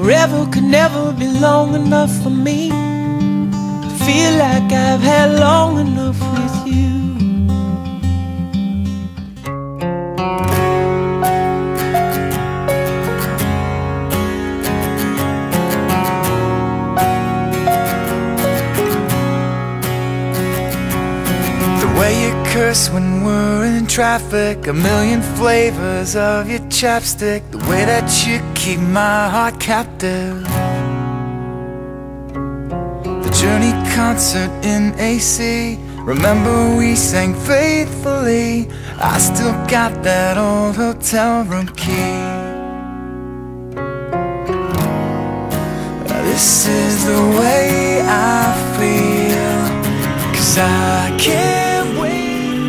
Forever could never be long enough for me. I feel like I've had long enough with you. The way you curse when we're in traffic, a million flavors of your chapstick, the way that you keep my heart captive. The Journey concert in AC, remember we sang faithfully. I still got that old hotel room key. This is the way I feel, 'cause I can't wait.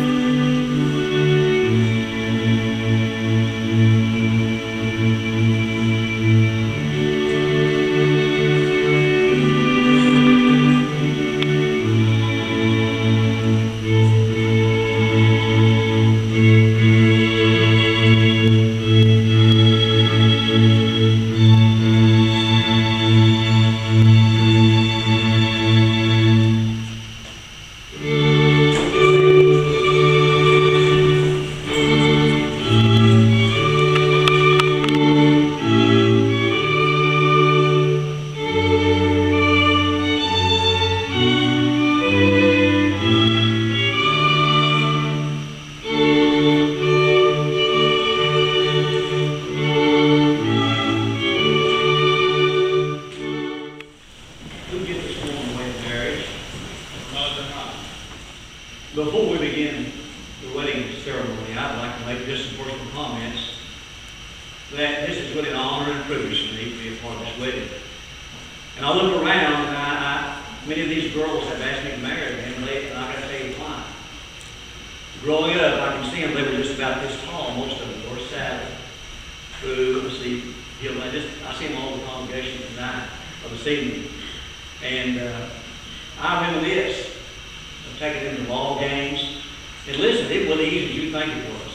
Before we begin the wedding ceremony, I'd like to make just some personal comments that this is really an honor and privilege for me to be a part of this wedding. And I look around and many of these girls have asked me to marry them, and I got to tell you why. Growing up, I can see them, they were just about this tall, most of them were Sabbath, Boo, I see them all in the congregation tonight, or this evening. And I reminisce of taking them to ball games. And listen, it wasn't easy as you think it was.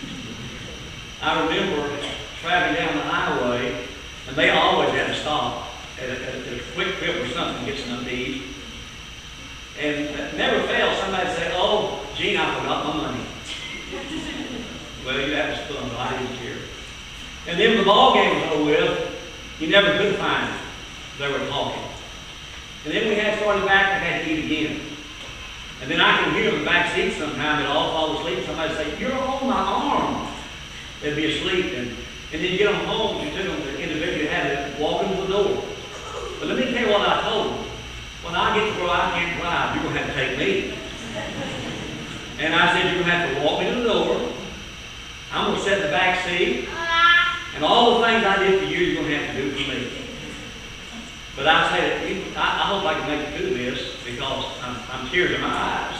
I remember traveling down the highway, and they always had to stop at a quick trip or something to get something to eat. And never failed, somebody would say, "Oh, Gene, I forgot my money." Well, that was fun, but I didn't care. And then when the ball game was over with, you never could find them. They were talking. And then we had started back, I had to eat again. And then I can hear them in the back seat sometime, they'd all fall asleep. Somebody would say, "You're on my arm." They'd be asleep. And then you get them home, you took them to individually had to walk into the door. But let me tell you what I told them. When I get to where I can't drive, you're going to have to take me. And I said, you're going to have to walk me to the door. I'm going to sit in the back seat. And all the things I did for you, you're going to have to do for me. But I said, I hope I can make it through this because I'm tears in my eyes.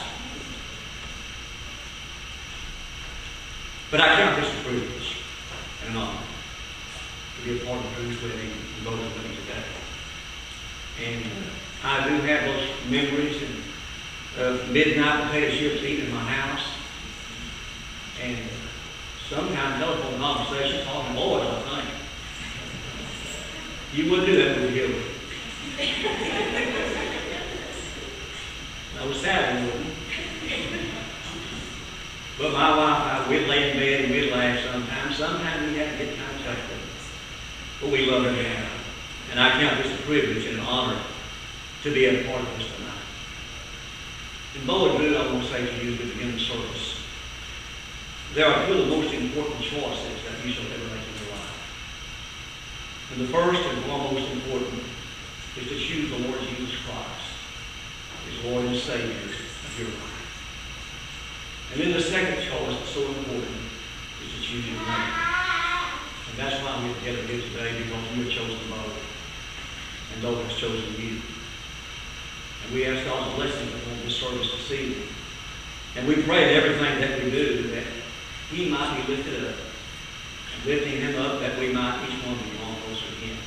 But I count this a privilege and an honor to be a part of Drew's wedding and both of them today. And I do have those memories of midnight potato chips eaten in my house. And sometimes telephone conversations talking boys, I think. You wouldn't do that with Hillary. I was sad I wouldn't. But my wife, we'd lay in bed and we'd laugh sometimes. Sometimes we had to get kind of technical. But we love her now. And I count this a privilege and an honor to be a part of this tonight. And Bo and Drew, I want to say to you as we begin the service, there are two of the most important choices that you shall ever make in your life. And the first and foremost important is to choose the Lord Jesus Christ as Lord and Savior of your life. And then the second choice that's so important is to choose your name. And that's why we're together here today, because you have chosen Bo, and Bo has chosen you. And we ask God's blessing upon this service this evening. And we pray that everything that we do, that He might be lifted up. And lifting Him up, that we might each one be drawn closer to Him.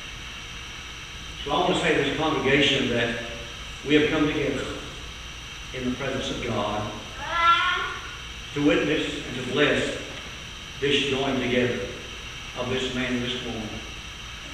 So I want to say to this congregation that we have come together in the presence of God to witness and to bless this joining together of this man and this woman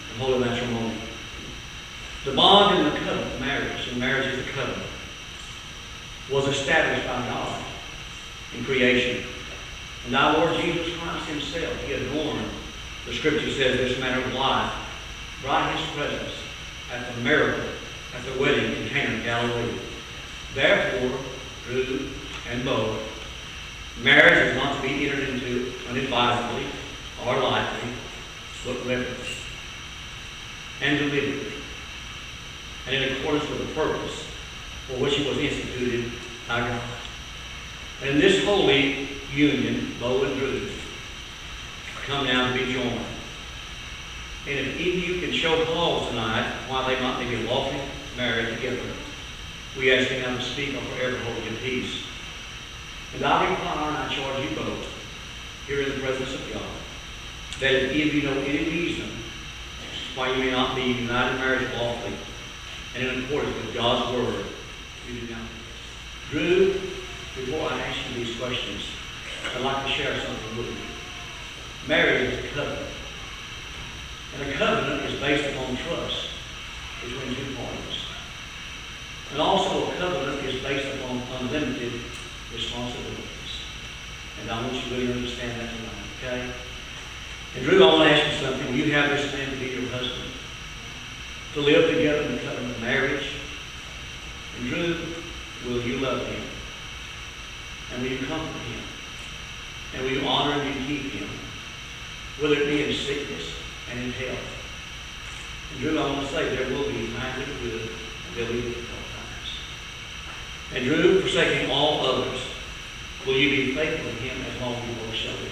and holy matrimony. The bond and the covenant of marriage, and marriage is a covenant, was established by God in creation. And our Lord Jesus Christ himself, he adorned, the scripture says, this manner of life, brought his presence at the miracle, at the wedding in Cana of Galilee. Therefore, Drew and Bo, marriage is not to be entered into unadvisedly or lightly, but reverently and deliberately, and in accordance with the purpose for which it was instituted by God. And in this holy union, Bo and Drew come now to be joined. And if any of you can show cause tonight why they might be lawfully married together, we ask you now to speak or forever hold in peace. And I require and I charge you both, here in the presence of God, that if any of you know any reason why you may not be united in marriage lawfully and in accordance with God's word, you do now. Drew, before I ask you these questions, I'd like to share something with you. Marriage is a covenant. And a covenant is based upon trust between two parties. And also a covenant is based upon unlimited responsibilities. And I want you to really understand that tonight, okay? And Drew, I want to ask you something. Will you have this man to be your husband? To live together in the covenant of marriage? And Drew, will you love him? And will you comfort him? And will you honor and keep him? Whether it be in sickness and in health. And Drew, I want to say there will be times of good and there will be difficult times. And Drew, forsaking all others, will you be faithful to him as long as you both show it?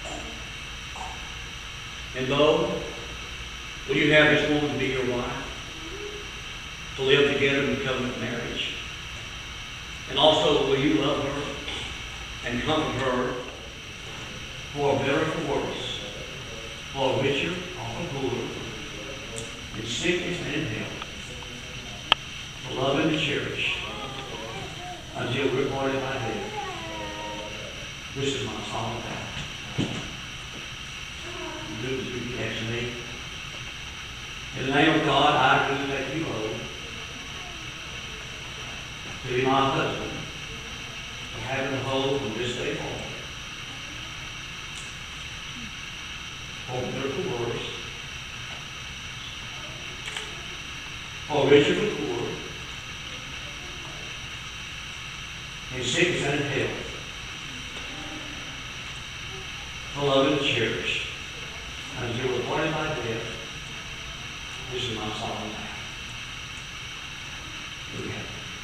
And Bo, will you have this woman to be your wife? To live together in the covenant of marriage? And also, will you love her and comfort her for better or for worse, for richer or for poorer, in sickness and in health, to love and to cherish until we're parted by death? This is my solemn vow. Do as repeat after me. In the name of God, I do make you oath to be my husband, and having the hold from this day forward, for better for worse, for richer for poor, in sickness and in health, to love and cherish until we're parted by death. This is my solemn vow. Here we have it.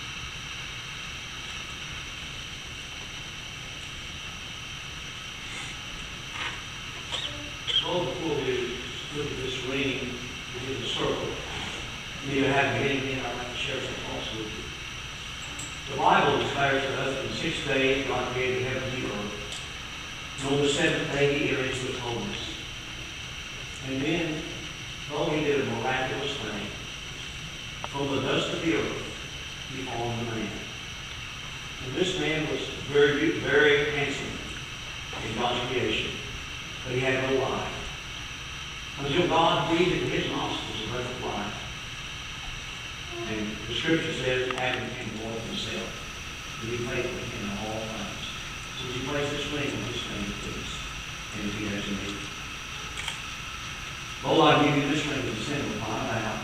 So before we look at this ring within the circle, you have beginning, I'd like to share some thoughts with you. The Bible declares to us that in 6 days God created heaven and earth. And on the seventh day he entered into his holiness. And then, though he did a miraculous thing, from the dust of the earth, he formed a man. And this man was very, very handsome in God's creation, but he had no life. Until God breathed into his nostrils a breath of life. And the scripture says Adam became born of himself to be faithful in all times. So would you place this ring on his finger, please? And if he has a need. Lord, I give you this ring as a symbol of my vow.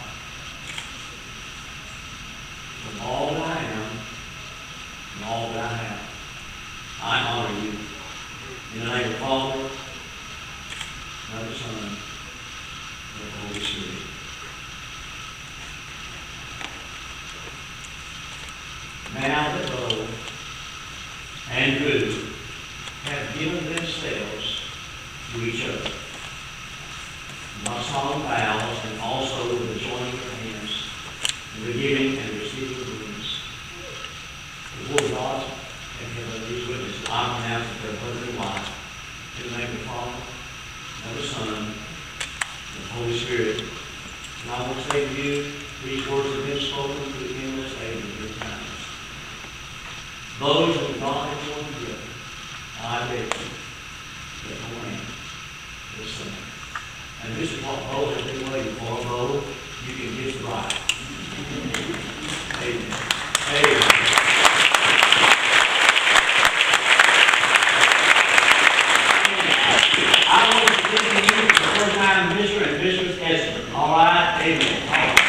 With all that I am and all that I have, I honor you. In the name of the Father, and of the Son, and of the Holy Spirit. Now that Bo and Drew have given themselves to each other, my solemn vows, and also with the joining of hands, and the giving and receiving of rings, before God and heaven these witnesses, I pronounce that they're husband and wife, in the name of the Father, and of the Son, and of the Holy Spirit. And I want to say to you, these words have been spoken to the endless age of your times. Those whom God has joined together, I beg you, let no man be asunder. And this is what Paul has been waiting for, Bo. You can get it right. Amen. Amen. I want to give you the first time Mr. and Mrs. Esmeyer. All right? Amen. All right.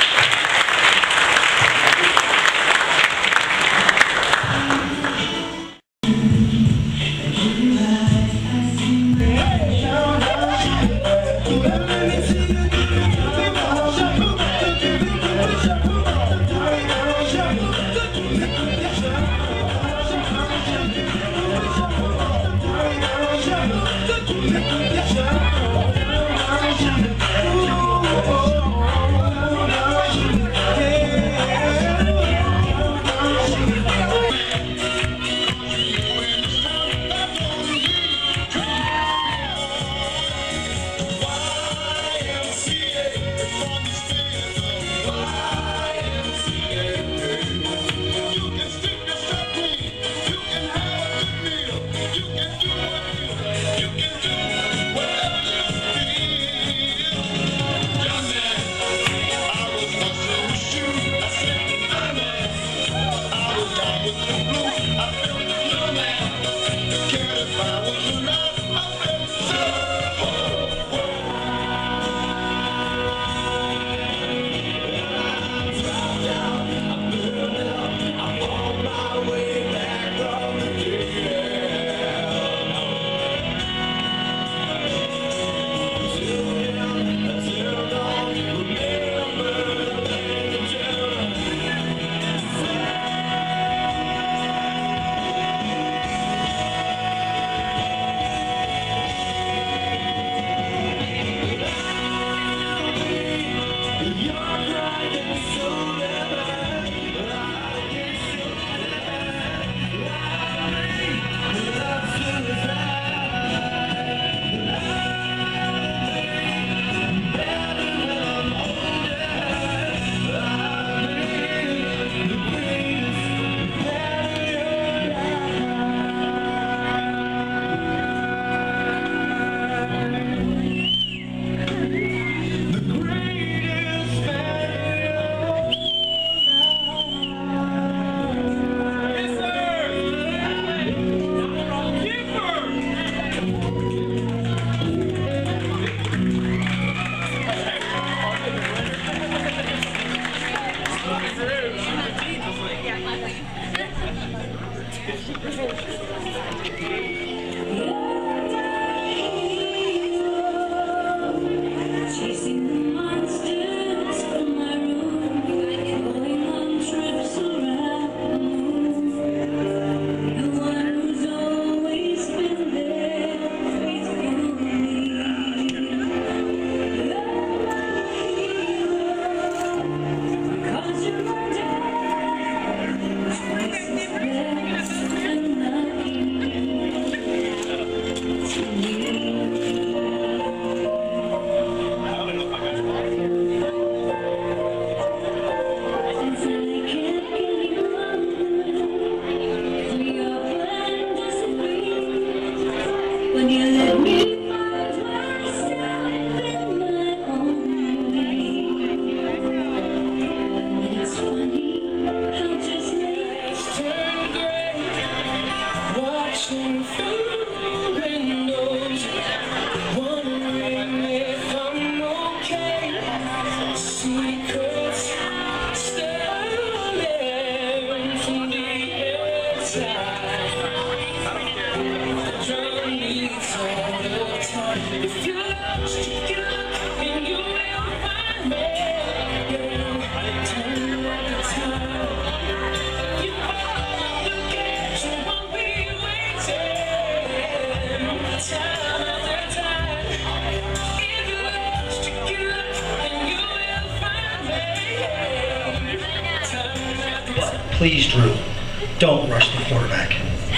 Please, Drew, don't rush the quarterback.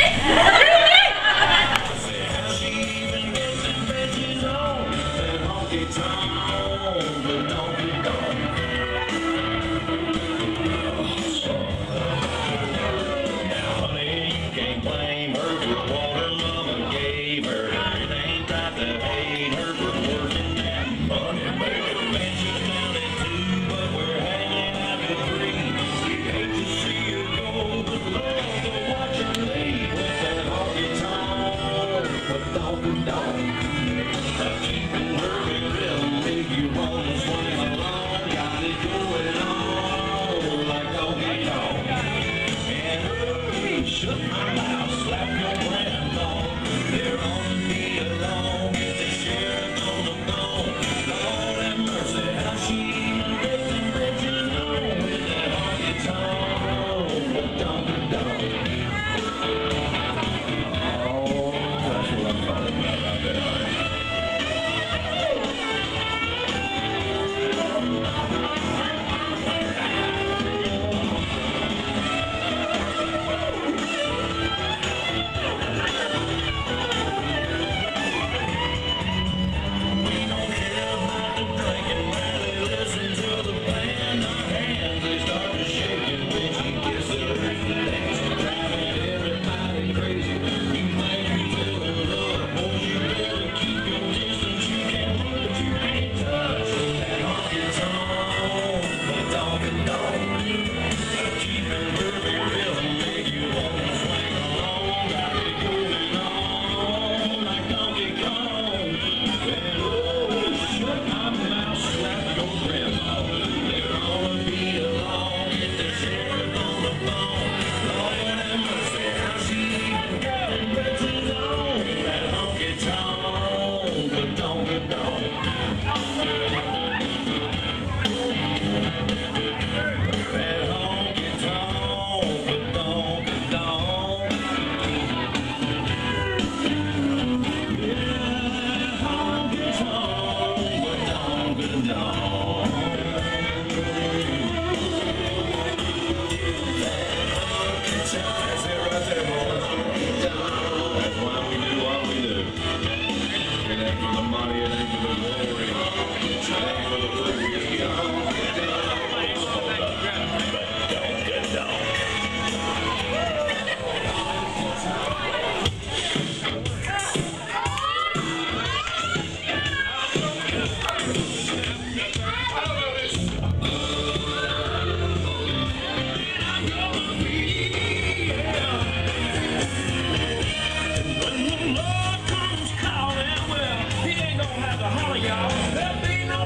Blame her for what her mama gave her. It ain't right to hate her for working that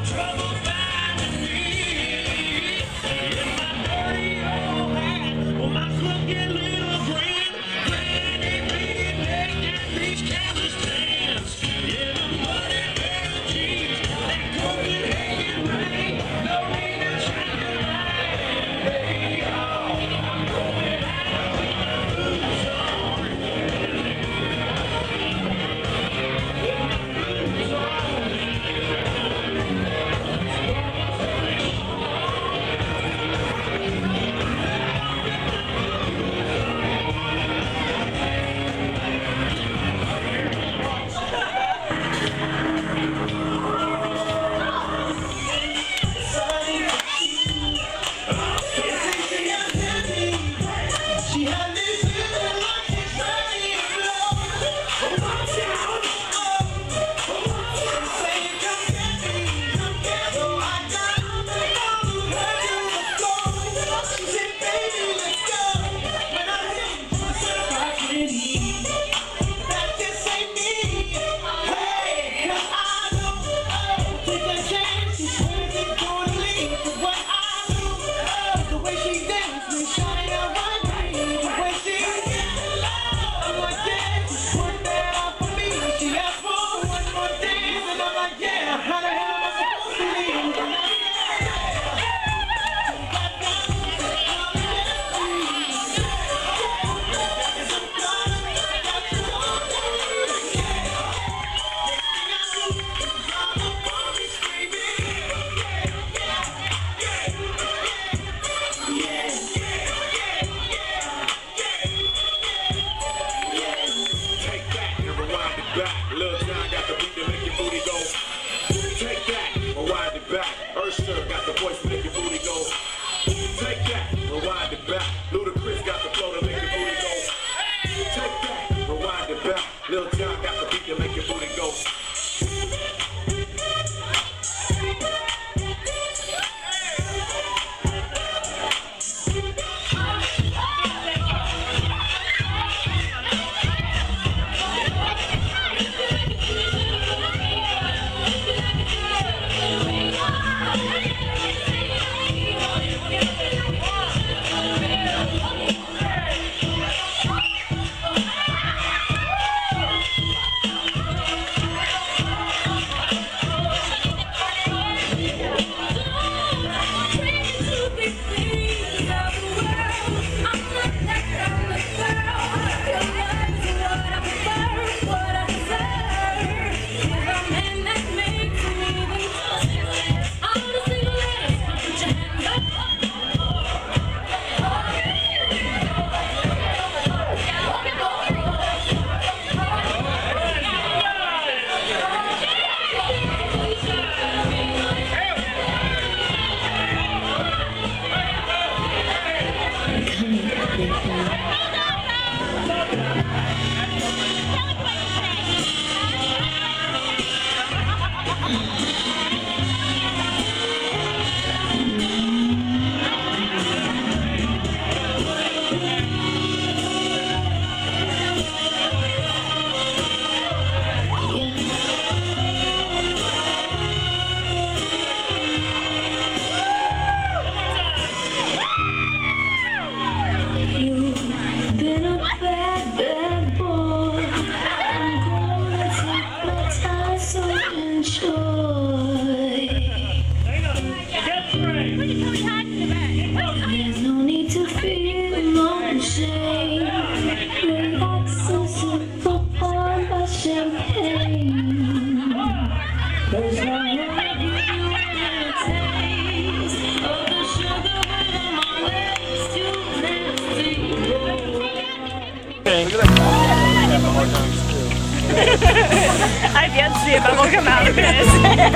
I've yet to see a bubble come out of this.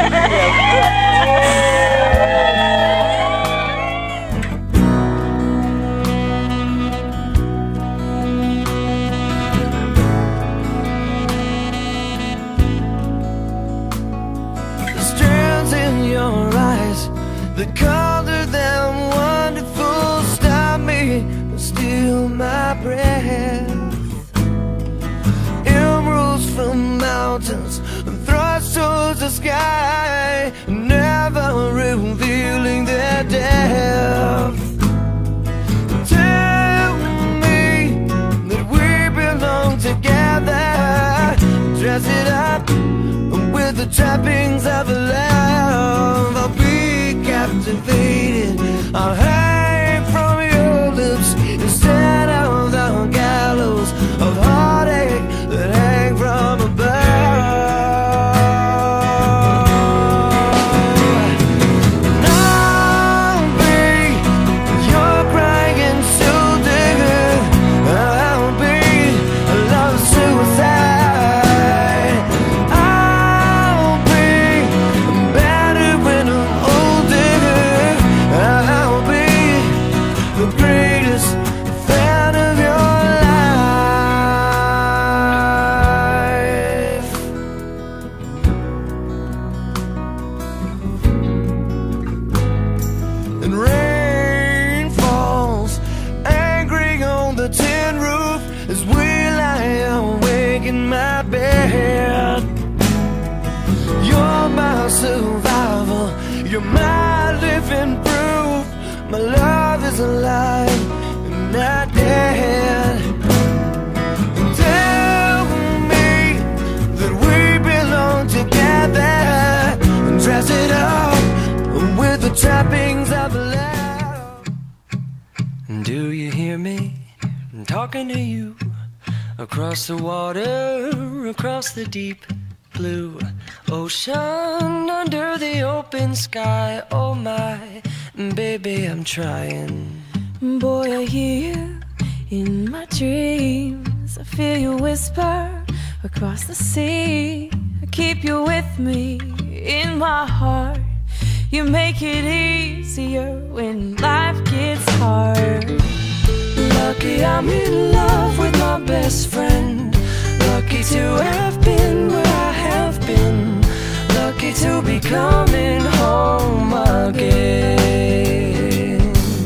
The strands in your eyes, the color them wonderful, stop me and steal my breath. Emeralds from mountains and thrusts towards the sky. Now dress it up with the trappings of love. I'll be captivated, I'll hang from your lips instead of the gallows of heartache that hang from above. And rain falls angry on the tin roof as we lie awake in my bed. You're my survival, you're my living proof. My love is alive and not dead. Tell me that we belong together and dress it up with the trappings of love. Do you hear me? I'm talking to you across the water, across the deep blue ocean, under the open sky. Oh my, baby, I'm trying. Boy, I hear you in my dreams. I feel you whisper across the sea. I keep you with me in my heart. You make it easier when life gets hard. Lucky I'm in love with my best friend. Lucky to have been where I have been. Lucky to be coming home again.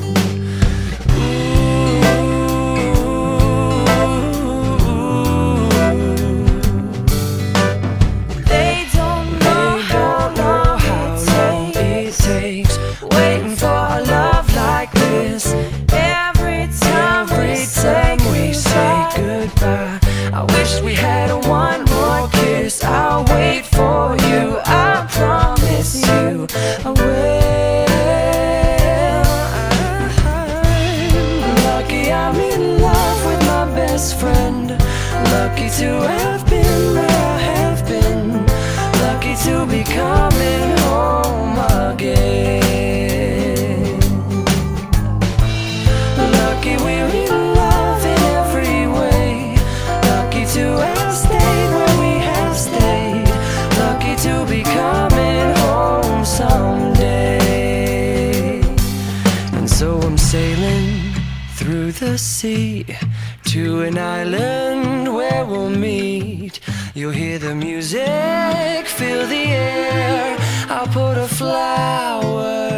They don't know how long it takes waiting for a love like this. Every time we say goodbye, I wish we had one more kiss. I'll wait for you, I promise you I will. Lucky I'm in love with my best friend. Lucky to have been where I have been. Lucky to be coming home again. Lucky we're in love in every way. Lucky to have stayed where we have stayed. Lucky to be coming home someday. And so I'm sailing through the sea to an island where we'll meet. You'll hear the music, feel the air. I'll put a flower